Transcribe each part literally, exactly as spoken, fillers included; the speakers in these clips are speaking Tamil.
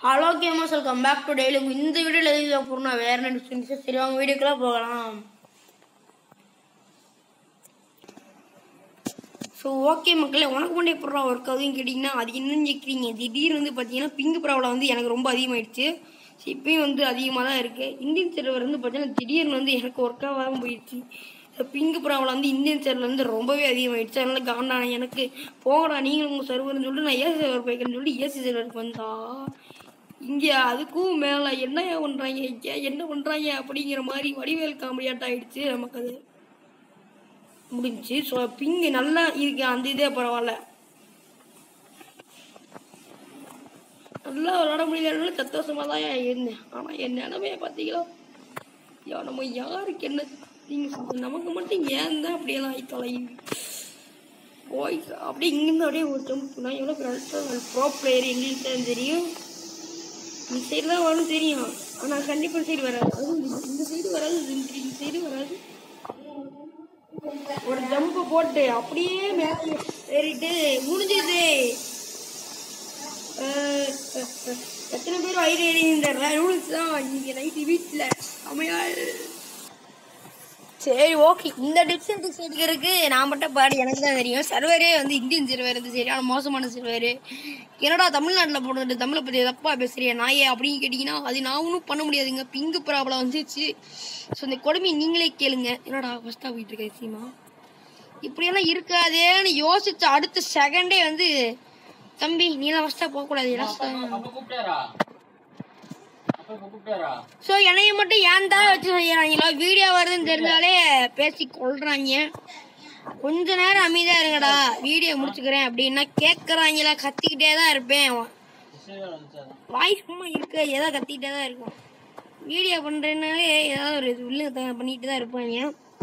Hello gamers, welcome back to daily. இந்த வீடியோவில் எதுவும் போகிறோம்னா வேறு என்ன சரி வாங்க வீடியோக்கெல்லாம் போகலாம். ஸோ ஓகே மக்களே, உனக்கு மட்டும் எப்படா ஒர்க் ஆகுதுன்னு கேட்டிங்கன்னா அது என்னன்னு கேட்குறீங்க. திடீர்னு வந்து பார்த்தீங்கன்னா பிங்க் ப்ராப்ளம் வந்து எனக்கு ரொம்ப அதிகமாகிடுச்சு. ஸோ இப்பயும் வந்து அதிகமாக தான் இருக்குது. இந்தியன் சர்வர் வந்து பார்த்தீங்கன்னா திடீர்னு வந்து எனக்கு ஒர்க் ஆகாமல் போயிடுச்சு. பிங்க் ப்ராப்ளம் வந்து இந்தியன் சர்வர் வந்து ரொம்பவே அதிகமாகிடுச்சு. அதனால் காண்டான எனக்கு போகடா நீங்களும் உங்கள் சர்வர்னு சொல்லிட்டு நான் ஏசி சர்வர் போய்க்கிறேன்னு சொல்லிட்டு ஏசி சர்வருக்கு வந்தா இங்கே அதுக்கும் மேலே என்ன பண்ணுறாங்க இங்கே என்ன பண்ணுறாங்க அப்படிங்கிற மாதிரி வடிவேல் காமெடியாட்டம் ஆகிடுச்சு. நமக்கு அது முடிஞ்சிச்சு. ஸோ பிங்கு நல்லா இருக்கு, அந்த இதே பரவாயில்ல, நல்லா விளாட முடியல, சந்தோஷமாக தான் இருந்தேன். ஆனால் என் நிலமையை பார்த்தீங்களா, நம்ம யாருக்கு என்ன நீங்கள் நமக்கு மட்டும் ஏன் தான் அப்படியெல்லாம் தொலையுது போய் அப்படியே இங்கேருந்து அப்படியே ஒரு ஜம்ப். நான் எவ்வளோ ப்ரோ பிளேயர் எங்களுக்கு தான் தெரியும், இந்த சைடு தான் வரும் தெரியும். ஆனால் கண்டிப்பாக சைடு வராது, அதுவும் இந்த சைடு வராது, இந்த சைடு வராது. ஒரு ஜம்பு போட்டு அப்படியே மேலே ஏறிட்டு முடிஞ்சது. எத்தனை பேர் ஐடி இந்த ரூல்ஸ் தான் இங்கே நைட்டு வீட்டில் அமையா. சரி ஓகே, இந்த டிப்ஸ் அண்ட் டிப்ஸ் எடுக்கிறதுக்கு நான் மட்டும் பாடி எனக்கு தான் தெரியும். சர்வரே வந்து இந்தியன் சர்வர் வந்து சரியான மோசமான சர்வர். என்னடா தமிழ்நாட்டில் போடுறது தமிழை பற்றி தப்பா பேசுறியா நாயே அப்படின்னு கேட்டிங்கன்னா அது நான் ஒன்றும் பண்ண முடியாதுங்க. பிங்கு ப்ராப்ளம் வந்துச்சு. ஸோ இந்த கொடுமை நீங்களே கேளுங்க. என்னடா ஃபஸ்ட்டாக போயிட்டு இருக்க சீமா, இப்படியெல்லாம் இருக்காதேன்னு யோசிச்ச அடுத்த செகண்டே வந்து தம்பி நீலாம் ஃபஸ்ட்டாக போகக்கூடாது. ஸோ என்னைய மட்டும் ஏன் தான் வச்சு செய்யறாங்களோ, வீடியோ வருதுன்னு தெரிஞ்சாலே பேசி கொள்றாங்க. கொஞ்ச நேரம் அமைதியா இருங்கடா வீடியோ முடிச்சுக்கிறேன் அப்படின்னா கேட்கறாங்களா, கத்திக்கிட்டே தான் இருப்பேன். வாய்ஸ் சும்மா இருக்க ஏதோ கத்திக்கிட்டே தான் இருக்கும். வீடியோ பண்றேன்னாலே ஏதாவது ஒரு உள்ள பண்ணிட்டு தான் இருப்பாங்க.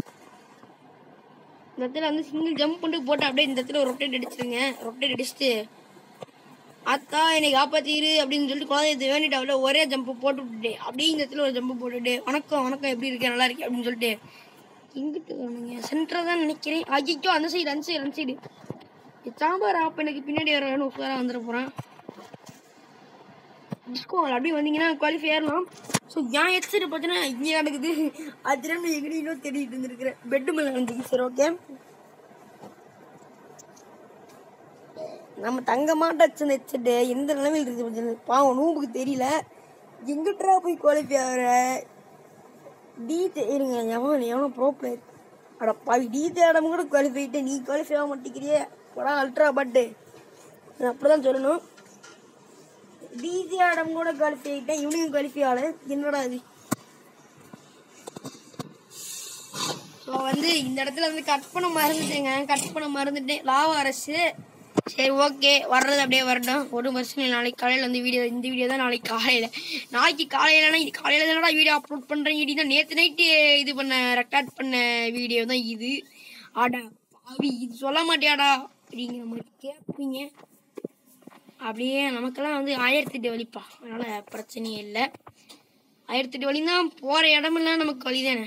இந்த இடத்துல வந்து சிங்கிள் ஜம்ப் பண்ணிட்டு போட்டு அப்படியே இந்த இடத்துல ஒரு ரொட்டேட் அடிச்சிருங்க. ரொட்டேட் அடிச்சுட்டு அத்தா என்னை காப்பாத்திரு அப்படின்னு சொல்லிட்டு குழந்தை வேண்டிட்டு அவ்வளோ ஒரே ஜம்பு போட்டு விட்டுட்டு அப்படியே இந்த இடத்துல ஒரு ஜம்பு போட்டுட்டு வணக்கம் வணக்கம் எப்படி இருக்கேன் நல்லா இருக்கேன் அப்படின்னு சொல்லிட்டு இங்கிட்டு வரணுங்க. சென்டராக தான் நினைக்கிறேன். ஐயோ அந்த சைடு அந்த சைடு அந்த சைடு சாம்பார் ஆப் எனக்கு பின்னாடி வர வேணும் உட்கார வந்துட போகிறேன். டிஸ்கோ அப்படி வந்தீங்கன்னா குவாலிஃபை ஆகலாம். ஸோ என் ஹெட்செட் பார்த்தீங்கன்னா இங்கே நடக்குது. அது ரெண்டு எங்கேயும் தேடிட்டு இருந்துருக்கிறேன். பெட்டு மேலே வந்துருக்கு. சரி ஓகே, நம்ம தங்க மாட்டாச்சு ஹெட்செட்டு எந்த நிலைமையில் இருக்குது பாவம் நூம்புக்கு தெரியல. எங்கிட்டா போய் குவாலிஃபை ஆகிற டி இருங்க எவன் எவனோ ப்ரோ பிளேயர் அட பாவி டி தேடம் கூட குவாலிஃபை ஆகிட்டே நீ குவாலிஃபை ஆக மாட்டேங்கிறியே படா அல்ட்ரா பட்டு அப்படிதான் சொல்லணும். டிஜே ஆடம் கூட குவாலிஃபை ஆகிட்டேன், இவனையும் குவாலிஃபை ஆகல, என்னடா இது. ஸோ வந்து இந்த இடத்துல வந்து கட் பண்ண மறந்துட்டேங்க, கட் பண்ண மறந்துட்டேன் லாவா அரசு. சரி ஓகே, வர்றது அப்படியே வரட்டும். ஒரு வருஷம் நாளைக்கு காலையில் வந்து வீடியோ இந்த வீடியோ தான் நாளைக்கு காலையில் நாளைக்கு காலையிலனா இது காலையில் தானடா வீடியோ அப்லோட் பண்ணுறேன் அப்படின்னா நேற்று நைட்டு இது பண்ண ரெக்கார்ட் பண்ண வீடியோ தான் இது. ஆடா பாவி இது சொல்ல மாட்டியாடா அப்படிங்கிற மாதிரி கேட்பீங்க. அப்படியே நமக்கெல்லாம் வந்து ஆயிரத்தி எட்டு வலிப்பா, அதனால் பிரச்சனையே இல்லை. ஆயிரத்தி எட்டு வலி தான், போகிற இடமெல்லாம் நமக்கு வழி தானே.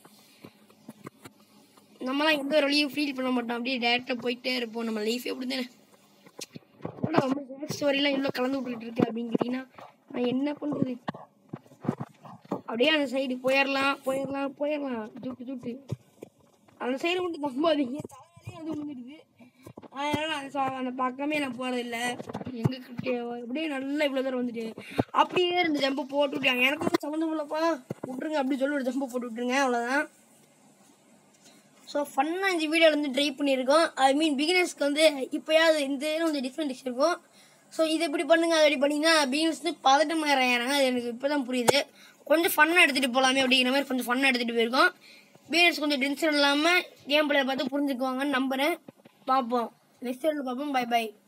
நம்மளாம் எந்த ஒரு வழியும் ஃபீல் பண்ண மாட்டோம், அப்படியே டேரெக்டாக போயிட்டே இருப்போம். நம்ம லைஃப் எப்படி தானே. ரொம்ப ஸ்டோரிலாம் இவ்வளோ கலந்து விட்டுக்கிட்டு இருக்கு அப்படின்னு கேட்டிங்கன்னா நான் என்ன பண்ணுறது. அப்படியே அந்த சைடு போயிடலாம் போயிடலாம் போயிடலாம் ஜூட்டு ஜூட்டு அந்த சைடு மட்டும் நம்பாதீங்க, தலைவலையும் அது வந்துடுது. அதனால் அந்த அந்த பக்கமே நான் போகிறதில்லை. எங்ககிட்ட அப்படியே நல்லா இவ்வளோ தூரம் வந்துட்டு அப்படியே ரெண்டு ஜம்பு போட்டு விட்டாங்க. எனக்கு வந்து சம்மந்தம் இல்லைப்பா விட்ருங்க அப்படின்னு சொல்லி ஒரு ஜம்பு போட்டு விட்டுருங்க, அவ்வளோதான். ஸோ ஃபன்னாக இந்த வீடியோவில் வந்து ட்ரை பண்ணியிருக்கோம். ஐ மீன் பிகினர்ஸ்க்கு வந்து இப்போயாவது இந்த கொஞ்சம் டிஃப்ரெண்ட் இருக்கும். ஸோ இது எப்படி பண்ணுங்க அது எப்படி பண்ணிங்கன்னா பிகினர்ஸ் வந்து பதட்டம் ஆகிறாங்க. அது எனக்கு இப்போ தான் புரியுது. கொஞ்சம் ஃபன்னாக எடுத்துகிட்டு போகலாமே அப்படிங்கிற மாதிரி கொஞ்சம் ஃபன்னாக எடுத்துகிட்டு போயிருக்கோம். பிகினர்ஸ் கொஞ்சம் டென்ஷன் இல்லாமல் கேம் பிளேயர் பார்த்து புரிஞ்சுக்குவாங்கன்னு நம்புகிறேன். பார்ப்போம் நெக்ஸ்ட் வீடியோவில் பார்ப்போம். Bye by.